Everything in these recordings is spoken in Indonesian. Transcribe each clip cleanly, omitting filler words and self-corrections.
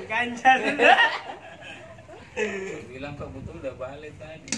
ganjal. Bilang kok betul udah balik tadi.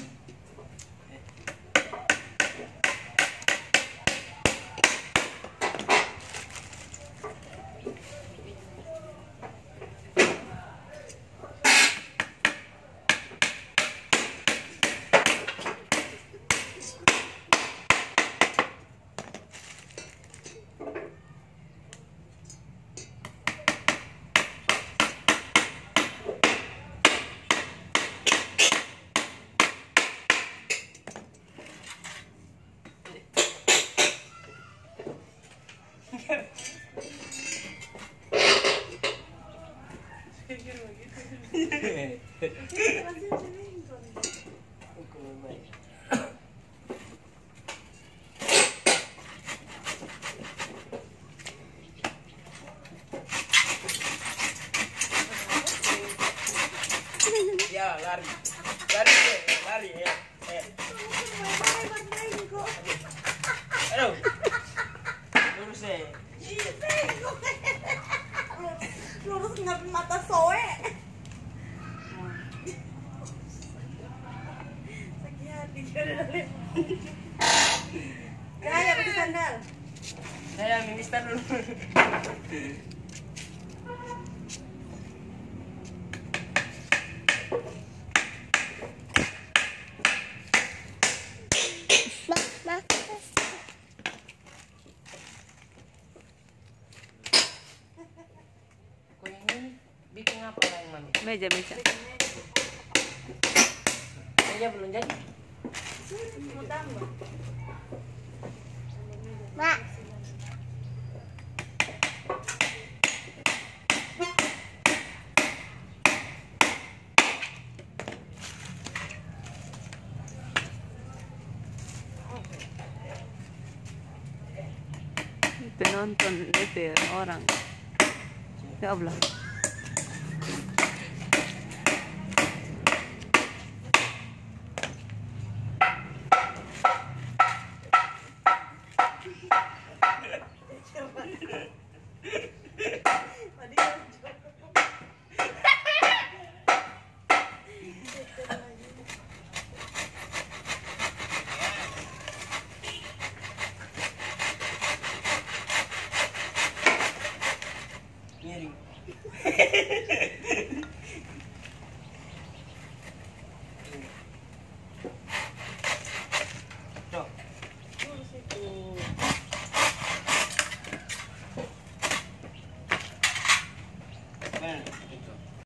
Ya, lari. Lari ya. Aduh. Lurus deh. Lurus nggak mata soe. Sakit hati udah. Ya pakai sandal. Saya minister dulu. Bikin apa yang mana? Meja. Meja belum jadi. Mau tambah. Mak. Penonton DP orang. Ya Allah. Miring. Tuh. Bueno.